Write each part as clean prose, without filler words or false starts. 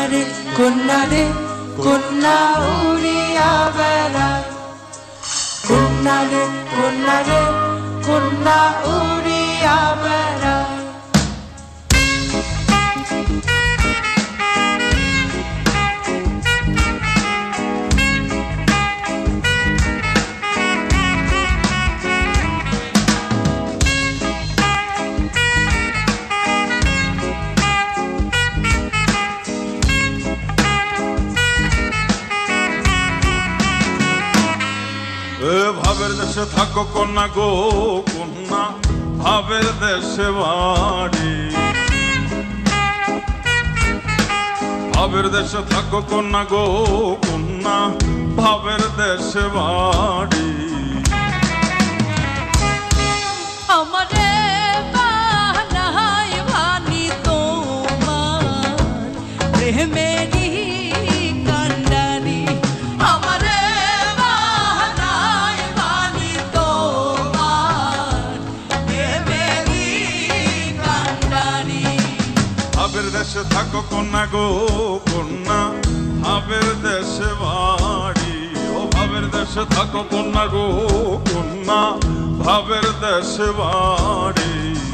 কন্যা রে কন্যা উড়িয়া বেড়ায়, কন্যা রে কন্যা উড়িয়া বেড়ায়। ভাবের দেশে থাকো কন্যা গো কন্যা, ভাবের দেশে বাড়ি। ভাবের দেশে থাকো কন্যা গো কন্যা, ভাবের দেশে বাড়ি। আমারে বানাই ভানি তোমার প্রেমেরই কান্ডারি, আমারে বানাই ভানি তোমার প্রেমেরই কান্ডারি। ভাবের দেশে থাকো কন্যা গো কন্যা, ভাবের দেশে বাড়ি। ও ভাবের দেশে থাকো কন্যা গো কন্যা, ভাবের দেশে বাড়ি।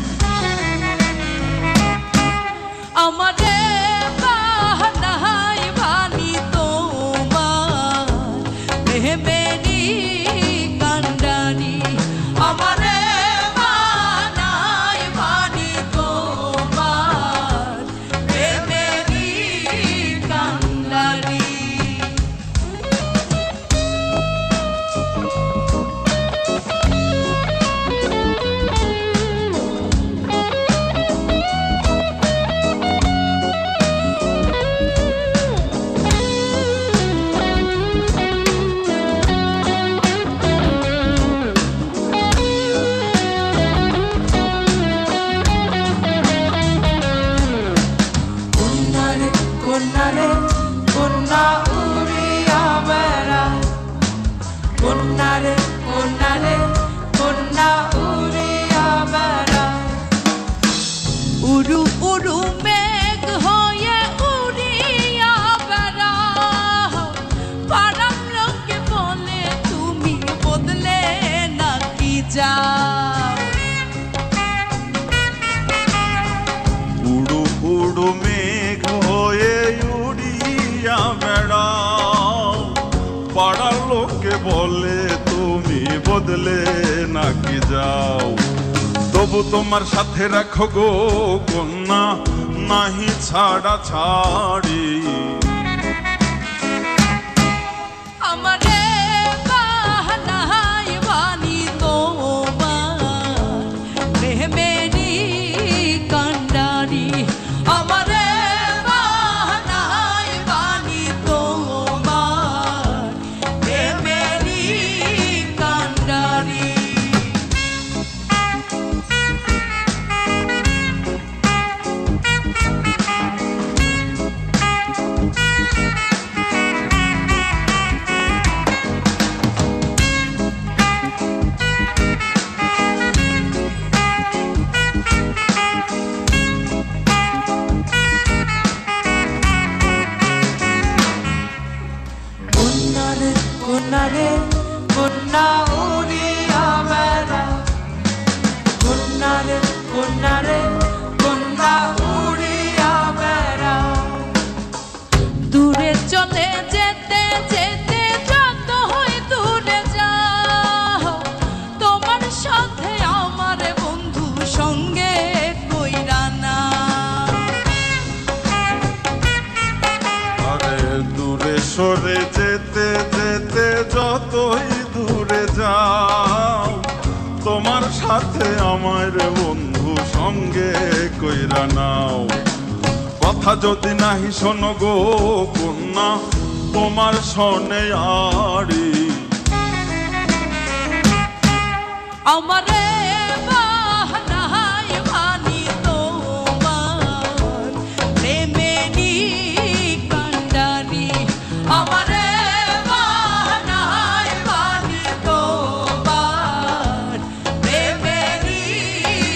আমারে বানাই ভানি তোমার প্রেমেরই কান্ডারি, আমারে বানাই ভানি তোমার প্রেমেরই কান্ডারি। কন্যা রে কন্যা উড়িয়া বেড়ায়, কন্যা রে কন্যা উড়িয়া বেড়ায়। উড়ু উড়ু মেঘ হয়ে উড়িয়া বেড়াও, পাড়ার লোকে বলে তুমি বদলে নাকি যাও। উড়ু উড়ু মেঘ হয়ে উড়িয়া বেড়াও, পাড়ার লোকে বলে তুমি বদলে নাকি যাও। তবু তোমার সাথে রাখো গো কন্যা, নাহি ছাড়া ছাড়ি। আমারে বানাই ভানি তোমার প্রেমেরই কান্ডারি, আমারে বানাই ভানি তোমার প্রেমেরই কান্ডারি। কন্যা রে কন্যা উড়িয়া বেড়ায়, কন্যা রে কন্যা উড়িয়া বেড়ায়। দূরে চলে যেতে যেতে যতই দূরে যাও, তোমার সাথে আমার বন্ধু সঙ্গে কইরা না। আরে দূরে সরে যেতে যেতে যতই দূরে যাও, তোমার সাথে আমার বন্ধু সঙ্গে কইরা নাও। কথা যদি নাহি শোনো গো কন্যা, তোমার শোনে আড়ি। আমারে বানাই ভানি তোমার প্রেমেরই কান্ডারি, আমারে বানাই ভানি তোমার প্রেমেরই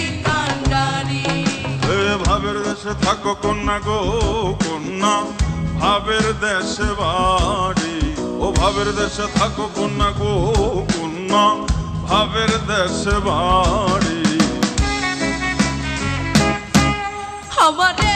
কান্ডারি। ভাবের দেশে থাকো কন্যা গো কন্যা, ভাবের দেশে বাড়ি। ও ভাবের দেশে থাকো কন্যা গো কন্যা, ভাবের দেশে বাড়ি। আমারে